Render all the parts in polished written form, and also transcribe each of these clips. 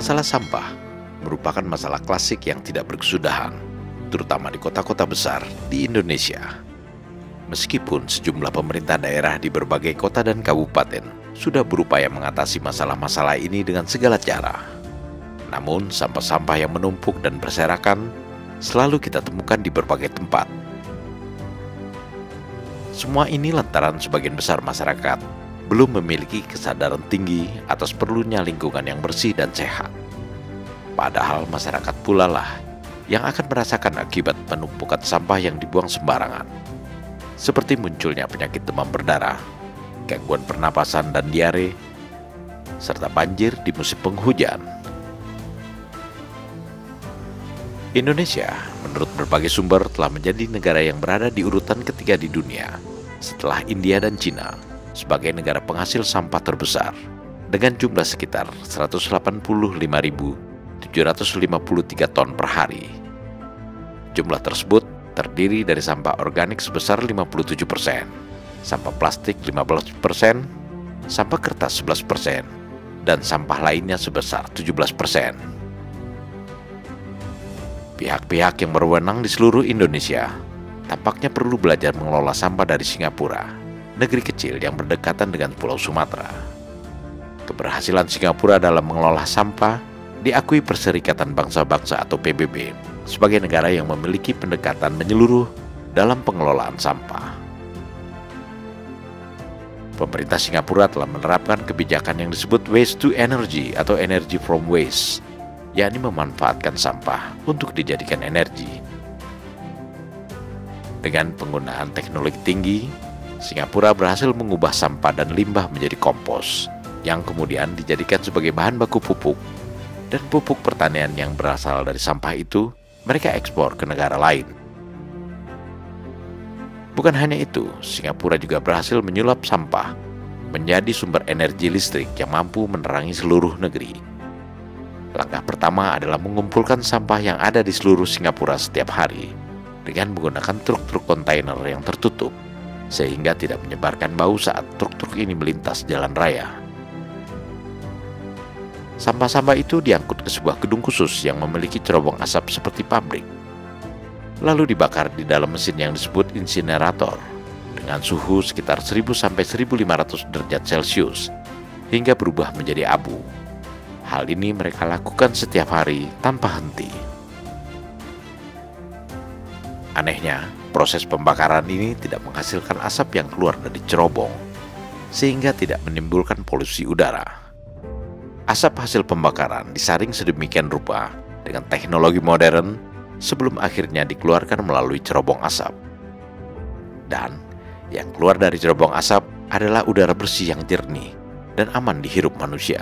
Masalah sampah merupakan masalah klasik yang tidak berkesudahan, terutama di kota-kota besar di Indonesia. Meskipun sejumlah pemerintah daerah di berbagai kota dan kabupaten sudah berupaya mengatasi masalah-masalah ini dengan segala cara, namun sampah-sampah yang menumpuk dan berserakan selalu kita temukan di berbagai tempat. Semua ini lantaran sebagian besar masyarakat belum memiliki kesadaran tinggi atas perlunya lingkungan yang bersih dan sehat. Padahal masyarakat pula lah yang akan merasakan akibat penumpukan sampah yang dibuang sembarangan, seperti munculnya penyakit demam berdarah, gangguan pernapasan dan diare, serta banjir di musim penghujan. Indonesia, menurut berbagai sumber, telah menjadi negara yang berada di urutan ketiga di dunia setelah India dan Cina sebagai negara penghasil sampah terbesar dengan jumlah sekitar 185.753 ton per hari. Jumlah tersebut terdiri dari sampah organik sebesar 57%, sampah plastik 15%, sampah kertas 11%, dan sampah lainnya sebesar 17%. Pihak-pihak yang berwenang di seluruh Indonesia tampaknya perlu belajar mengelola sampah dari Singapura, negeri kecil yang berdekatan dengan Pulau Sumatera. Keberhasilan Singapura dalam mengelola sampah diakui Perserikatan Bangsa-Bangsa atau PBB sebagai negara yang memiliki pendekatan menyeluruh dalam pengelolaan sampah. Pemerintah Singapura telah menerapkan kebijakan yang disebut waste to energy atau energy from waste, yakni memanfaatkan sampah untuk dijadikan energi. Dengan penggunaan teknologi tinggi, Singapura berhasil mengubah sampah dan limbah menjadi kompos, yang kemudian dijadikan sebagai bahan baku pupuk, dan pupuk pertanian yang berasal dari sampah itu mereka ekspor ke negara lain. Bukan hanya itu, Singapura juga berhasil menyulap sampah menjadi sumber energi listrik yang mampu menerangi seluruh negeri. Langkah pertama adalah mengumpulkan sampah yang ada di seluruh Singapura setiap hari dengan menggunakan truk-truk kontainer yang tertutup, sehingga tidak menyebarkan bau saat truk-truk ini melintas jalan raya. Sampah-sampah itu diangkut ke sebuah gedung khusus yang memiliki cerobong asap seperti pabrik, lalu dibakar di dalam mesin yang disebut insinerator dengan suhu sekitar 1000–1500 derajat Celcius hingga berubah menjadi abu. Hal ini mereka lakukan setiap hari tanpa henti. Anehnya, proses pembakaran ini tidak menghasilkan asap yang keluar dari cerobong, sehingga tidak menimbulkan polusi udara. Asap hasil pembakaran disaring sedemikian rupa dengan teknologi modern sebelum akhirnya dikeluarkan melalui cerobong asap. Dan yang keluar dari cerobong asap adalah udara bersih yang jernih dan aman dihirup manusia.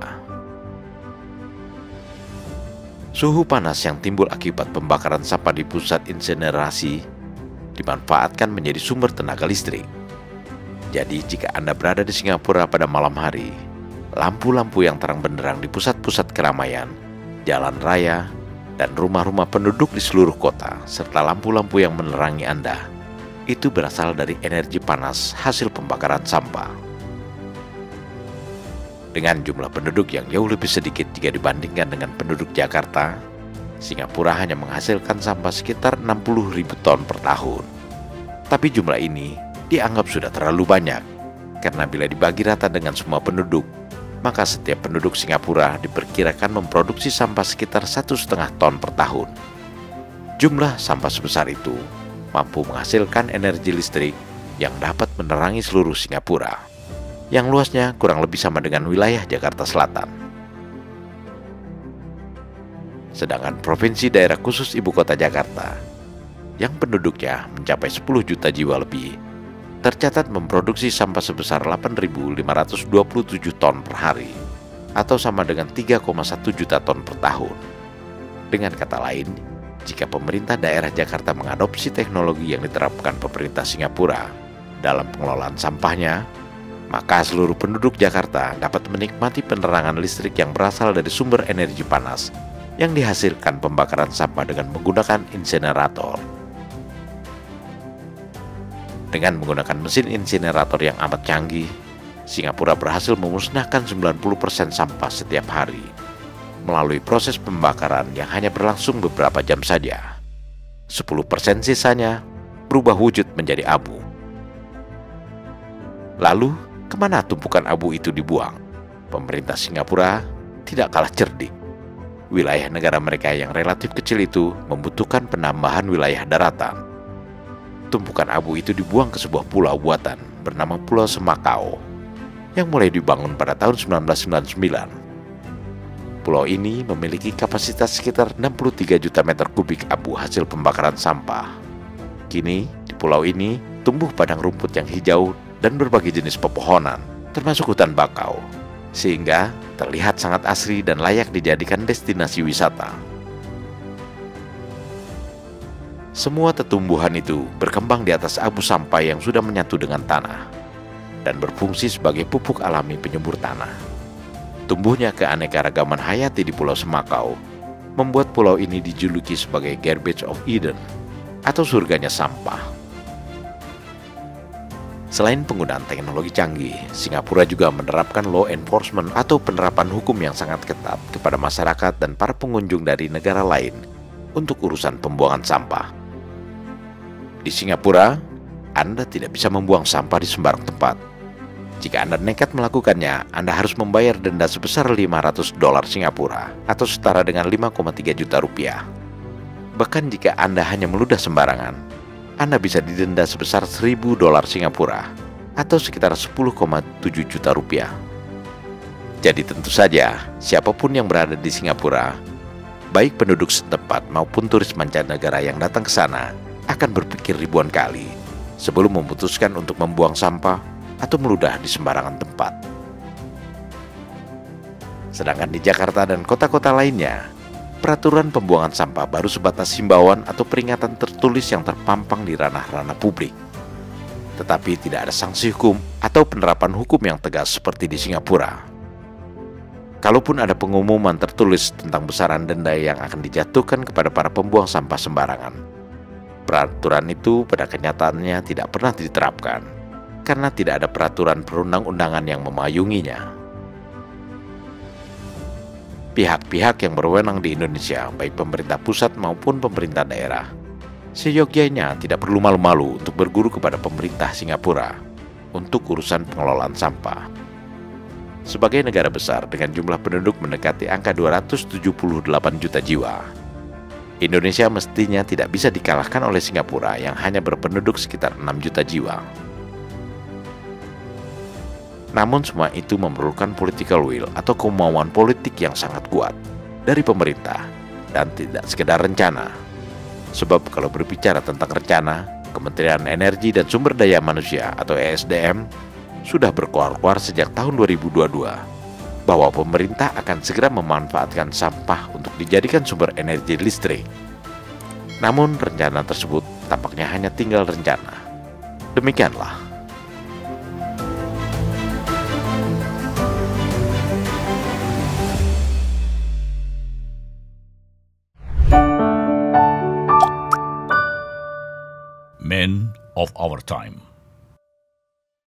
Suhu panas yang timbul akibat pembakaran sampah di pusat insinerasi dimanfaatkan menjadi sumber tenaga listrik. Jadi jika Anda berada di Singapura pada malam hari, lampu-lampu yang terang benderang di pusat-pusat keramaian, jalan raya, dan rumah-rumah penduduk di seluruh kota, serta lampu-lampu yang menerangi Anda, itu berasal dari energi panas hasil pembakaran sampah. Dengan jumlah penduduk yang jauh lebih sedikit jika dibandingkan dengan penduduk Jakarta, Singapura hanya menghasilkan sampah sekitar 60.000 ton per tahun. Tapi jumlah ini dianggap sudah terlalu banyak, karena bila dibagi rata dengan semua penduduk, maka setiap penduduk Singapura diperkirakan memproduksi sampah sekitar 1,5 ton per tahun. Jumlah sampah sebesar itu mampu menghasilkan energi listrik yang dapat menerangi seluruh Singapura, yang luasnya kurang lebih sama dengan wilayah Jakarta Selatan. Sedangkan Provinsi Daerah Khusus Ibu Kota Jakarta, yang penduduknya mencapai 10 juta jiwa lebih, tercatat memproduksi sampah sebesar 8.527 ton per hari, atau sama dengan 3,1 juta ton per tahun. Dengan kata lain, jika pemerintah daerah Jakarta mengadopsi teknologi yang diterapkan pemerintah Singapura dalam pengelolaan sampahnya, maka seluruh penduduk Jakarta dapat menikmati penerangan listrik yang berasal dari sumber energi panas yang dihasilkan pembakaran sampah dengan menggunakan insinerator. Dengan menggunakan mesin insinerator yang amat canggih, Singapura berhasil memusnahkan 90% sampah setiap hari. melalui proses pembakaran yang hanya berlangsung beberapa jam saja. 10% sisanya berubah wujud menjadi abu. Lalu, kemana tumpukan abu itu dibuang? Pemerintah Singapura tidak kalah cerdik. Wilayah negara mereka yang relatif kecil itu membutuhkan penambahan wilayah daratan. Tumpukan abu itu dibuang ke sebuah pulau buatan bernama Pulau Semakau yang mulai dibangun pada tahun 1999. Pulau ini memiliki kapasitas sekitar 63 juta meter kubik abu hasil pembakaran sampah. Kini, di pulau ini tumbuh padang rumput yang hijau dan berbagai jenis pepohonan, termasuk hutan bakau, sehingga terlihat sangat asri dan layak dijadikan destinasi wisata. Semua tetumbuhan itu berkembang di atas abu sampah yang sudah menyatu dengan tanah dan berfungsi sebagai pupuk alami penyubur tanah. Tumbuhnya keanekaragaman hayati di Pulau Semakau membuat pulau ini dijuluki sebagai Garbage of Eden atau surganya sampah. Selain penggunaan teknologi canggih, Singapura juga menerapkan law enforcement atau penerapan hukum yang sangat ketat kepada masyarakat dan para pengunjung dari negara lain untuk urusan pembuangan sampah. Di Singapura, Anda tidak bisa membuang sampah di sembarang tempat. Jika Anda nekat melakukannya, Anda harus membayar denda sebesar $500 Singapura atau setara dengan 5,3 juta rupiah. Bahkan jika Anda hanya meludah sembarangan, Anda bisa didenda sebesar $1.000 Singapura atau sekitar 10,7 juta rupiah. Jadi tentu saja, siapapun yang berada di Singapura, baik penduduk setempat maupun turis mancanegara yang datang ke sana, akan berpikir ribuan kali sebelum memutuskan untuk membuang sampah atau meludah di sembarangan tempat. Sedangkan di Jakarta dan kota-kota lainnya, peraturan pembuangan sampah baru sebatas himbauan atau peringatan tertulis yang terpampang di ranah-ranah publik. Tetapi tidak ada sanksi hukum atau penerapan hukum yang tegas seperti di Singapura. Kalaupun ada pengumuman tertulis tentang besaran denda yang akan dijatuhkan kepada para pembuang sampah sembarangan, peraturan itu pada kenyataannya tidak pernah diterapkan karena tidak ada peraturan perundang-undangan yang memayunginya. Pihak-pihak yang berwenang di Indonesia, baik pemerintah pusat maupun pemerintah daerah, seyogyanya tidak perlu malu-malu untuk berguru kepada pemerintah Singapura untuk urusan pengelolaan sampah. Sebagai negara besar dengan jumlah penduduk mendekati angka 278 juta jiwa, Indonesia mestinya tidak bisa dikalahkan oleh Singapura yang hanya berpenduduk sekitar 6 juta jiwa. Namun semua itu memerlukan political will atau kemauan politik yang sangat kuat dari pemerintah dan tidak sekedar rencana. Sebab kalau berbicara tentang rencana, Kementerian Energi dan Sumber Daya Manusia atau ESDM sudah berkoar-koar sejak tahun 2022 bahwa pemerintah akan segera memanfaatkan sampah untuk dijadikan sumber energi listrik. Namun rencana tersebut tampaknya hanya tinggal rencana. Demikianlah. Men of our time.